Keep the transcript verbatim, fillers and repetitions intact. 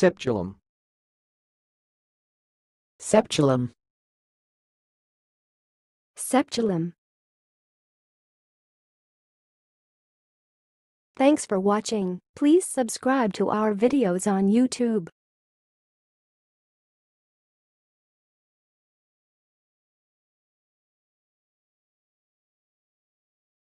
Septulum. Septulum. Septulum. Thanks for watching. Please subscribe to our videos on YouTube.